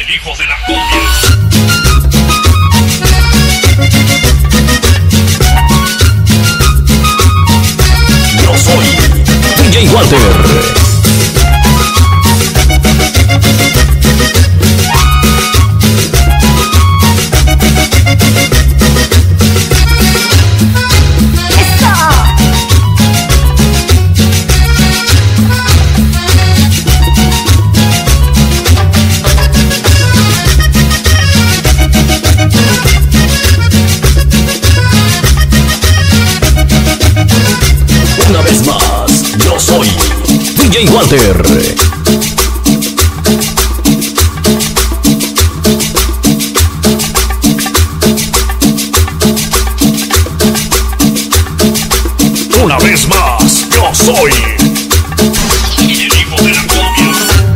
el hijo de la cumbia. Yo soy DJ Walter. Una vez más, yo soy DJ Walter. Una vez más, yo soy el hijo de la cumbia.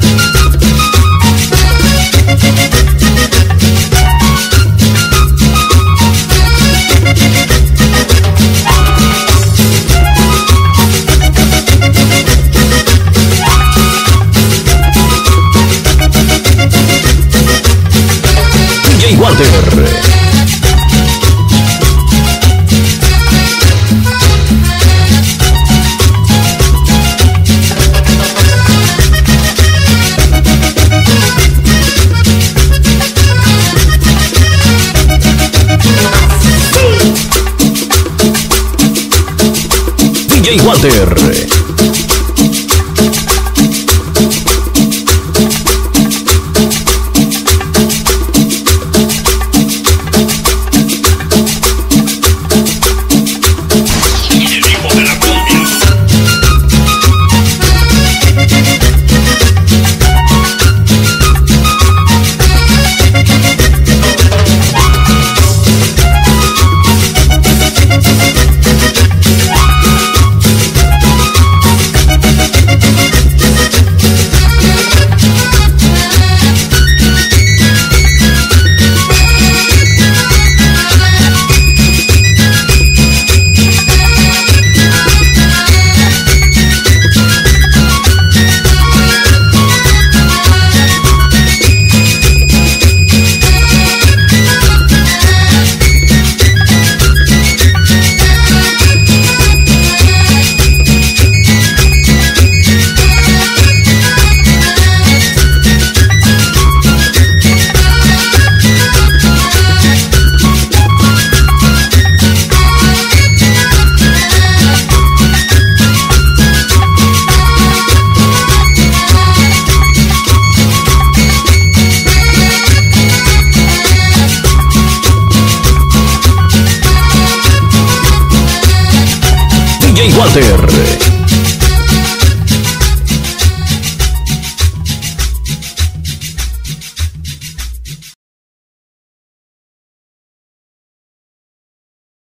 DJ Walter. DJ Walter. El hijo de la cumbia. DJ Walter.